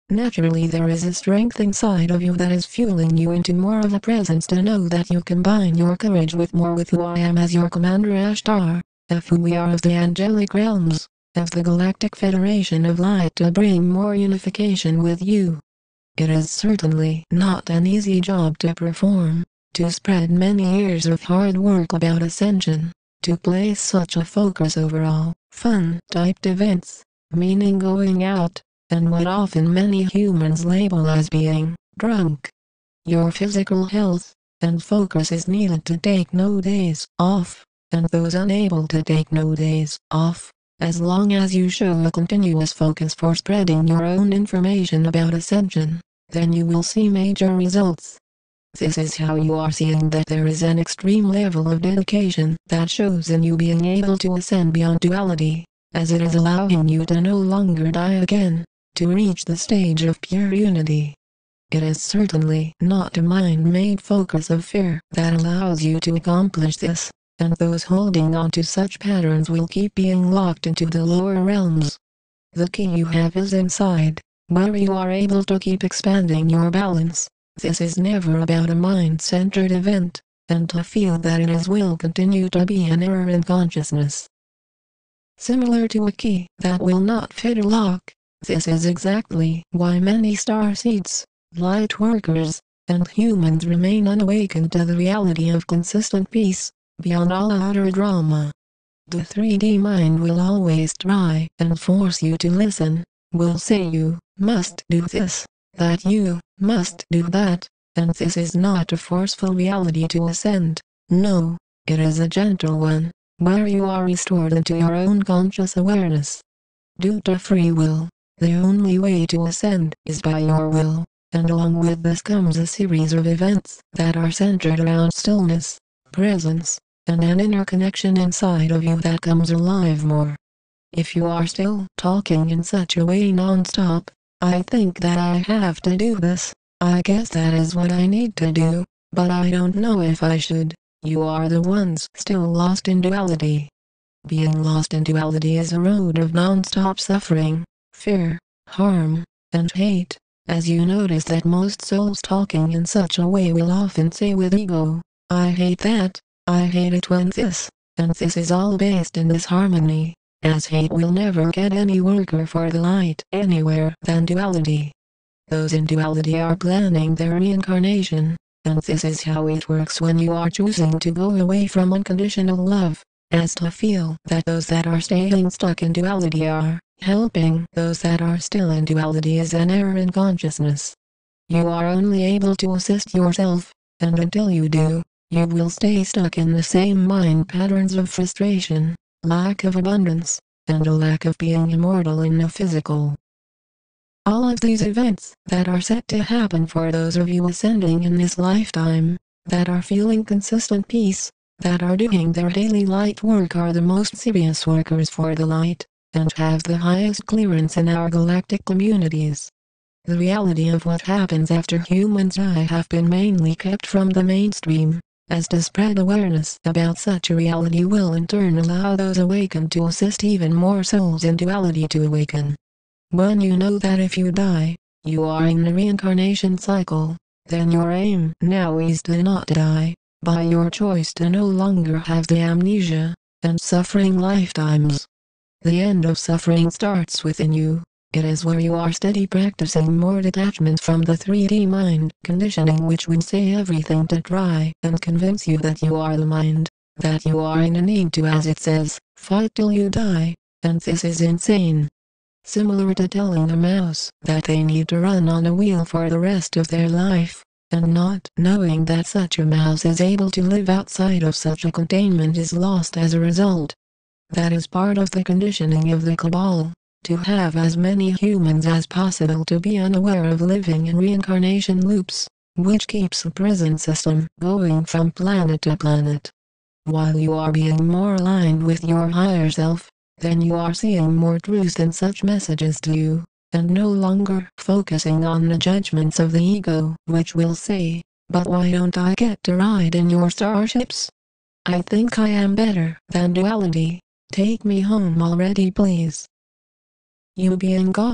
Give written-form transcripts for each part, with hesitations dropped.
Naturally there is a strength inside of you that is fueling you into more of a presence to know that you combine your courage with who I am as your commander Ashtar, of who we are of the angelic realms, of the Galactic Federation of Light to bring more unification with you. It is certainly not an easy job to perform, to spread many years of hard work about ascension, to place such a focus over all fun-typed events, meaning going out, and what often many humans label as being drunk. Your physical health and focus is needed to take no days off, and those unable to take no days off, as long as you show a continuous focus for spreading your own information about ascension, then you will see major results. This is how you are seeing that there is an extreme level of dedication that shows in you being able to ascend beyond duality, as it is allowing you to no longer die again, to reach the stage of pure unity. It is certainly not a mind-made focus of fear that allows you to accomplish this, and those holding on to such patterns will keep being locked into the lower realms. The key you have is inside, where you are able to keep expanding your balance. This is never about a mind-centered event, and to feel that it will continue to be an error in consciousness. Similar to a key that will not fit a lock, this is exactly why many starseeds, light workers, and humans remain unawakened to the reality of consistent peace, beyond all outer drama. The 3D mind will always try and force you to listen, will say you must do this, that you must do that, and this is not a forceful reality to ascend. No, it is a gentle one, where you are restored into your own conscious awareness. Due to free will, the only way to ascend is by your will, and along with this comes a series of events that are centered around stillness, presence, and an inner connection inside of you that comes alive more. If you are still talking in such a way non-stop, I think that I have to do this, I guess that is what I need to do, but I don't know if I should. You are the ones still lost in duality. Being lost in duality is a road of non-stop suffering, fear, harm, and hate, as you notice that most souls talking in such a way will often say with ego, I hate that, I hate it when this, and this is all based in disharmony, as hate will never get any worker for the light anywhere than duality. Those in duality are planning their reincarnation, and this is how it works when you are choosing to go away from unconditional love, as to feel that those that are staying stuck in duality are helping those that are still in duality is an error in consciousness. You are only able to assist yourself, and until you do, you will stay stuck in the same mind patterns of frustration, lack of abundance, and a lack of being immortal in the physical. All of these events that are set to happen for those of you ascending in this lifetime, that are feeling consistent peace, that are doing their daily light work are the most serious workers for the light, and have the highest clearance in our galactic communities. The reality of what happens after humans die have been mainly kept from the mainstream, as to spread awareness about such a reality will in turn allow those awakened to assist even more souls in duality to awaken. When you know that if you die, you are in the reincarnation cycle, then your aim now is to not die, by your choice to no longer have the amnesia, and suffering lifetimes. The end of suffering starts within you. It is where you are steady practicing more detachment from the 3D mind conditioning which would say everything to try and convince you that you are the mind, that you are in a need to, as it says, fight till you die, and this is insane. Similar to telling a mouse that they need to run on a wheel for the rest of their life, and not knowing that such a mouse is able to live outside of such a containment is lost as a result. That is part of the conditioning of the Cabal, to have as many humans as possible to be unaware of living in reincarnation loops, which keeps the prison system going from planet to planet. While you are being more aligned with your higher self, then you are seeing more truth in such messages to you, and no longer focusing on the judgments of the ego which will say, but why don't I get to ride in your starships? I think I am better than duality, take me home already please. You being God,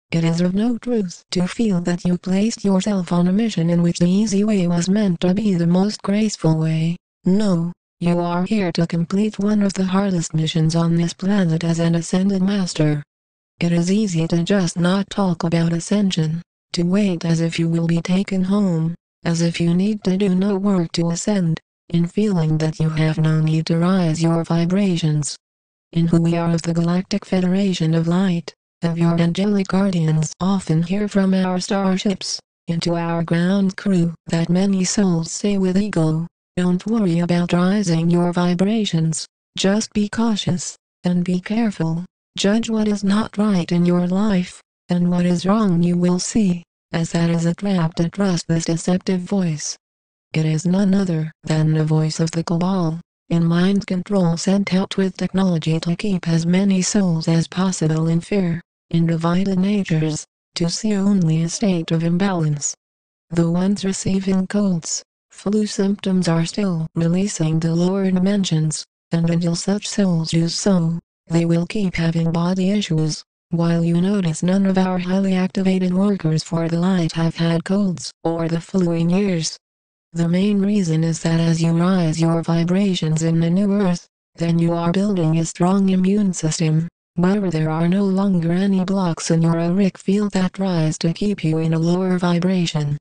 It is of no truth to feel that you placed yourself on a mission in which the easy way was meant to be the most graceful way. No, you are here to complete one of the hardest missions on this planet as an ascended master. It is easy to just not talk about ascension, to wait as if you will be taken home, as if you need to do no work to ascend, in feeling that you have no need to rise your vibrations. In who we are of the Galactic Federation of Light, of your angelic guardians often hear from our starships, into our ground crew that many souls say with ego, don't worry about rising your vibrations, just be cautious, and be careful, judge what is not right in your life, and what is wrong you will see, as that is a trap to trust this deceptive voice. It is none other than the voice of the Cabal, in mind control sent out with technology to keep as many souls as possible in fear, in divided natures, to see only a state of imbalance. The ones receiving colds, flu symptoms are still releasing the lower dimensions, and until such souls do so, they will keep having body issues, while you notice none of our highly activated workers for the light have had colds or the flu in years. The main reason is that as you rise your vibrations in the new earth, then you are building a strong immune system, where there are no longer any blocks in your auric field that rise to keep you in a lower vibration.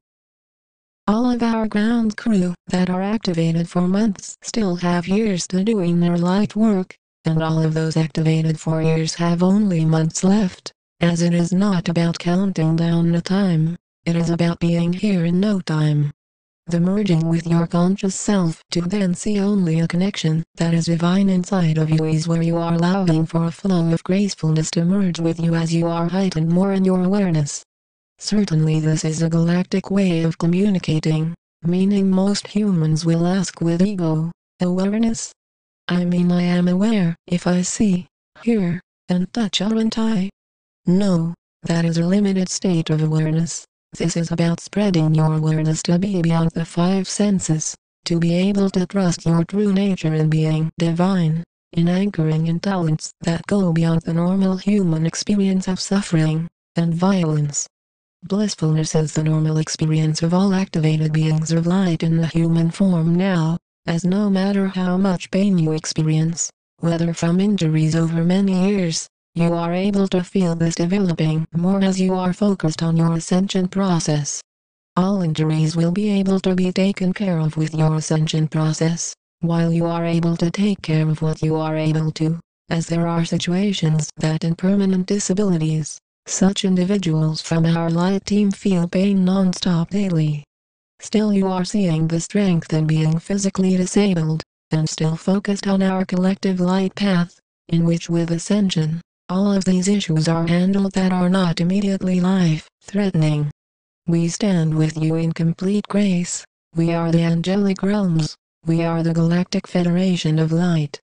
All of our ground crew that are activated for months still have years to doing their light work, and all of those activated for years have only months left, as it is not about counting down the time, it is about being here in no time. The merging with your conscious self to then see only a connection that is divine inside of you is where you are allowing for a flow of gracefulness to merge with you as you are heightened more in your awareness. Certainly this is a galactic way of communicating, meaning most humans will ask with ego, awareness? I mean I am aware if I see, hear, and touch, aren't I? No, that is a limited state of awareness. This is about spreading your awareness to be beyond the five senses, to be able to trust your true nature in being divine, in anchoring in talents that go beyond the normal human experience of suffering and violence. Blissfulness is the normal experience of all activated beings of light in the human form now, as no matter how much pain you experience, whether from injuries over many years, you are able to feel this developing more as you are focused on your ascension process. All injuries will be able to be taken care of with your ascension process, while you are able to take care of what you are able to, as there are situations that in permanent disabilities, such individuals from our light team feel pain non-stop daily. Still you are seeing the strength in being physically disabled, and still focused on our collective light path, in which with ascension, all of these issues are handled that are not immediately life-threatening. We stand with you in complete grace. We are the angelic realms. We are the Galactic Federation of Light.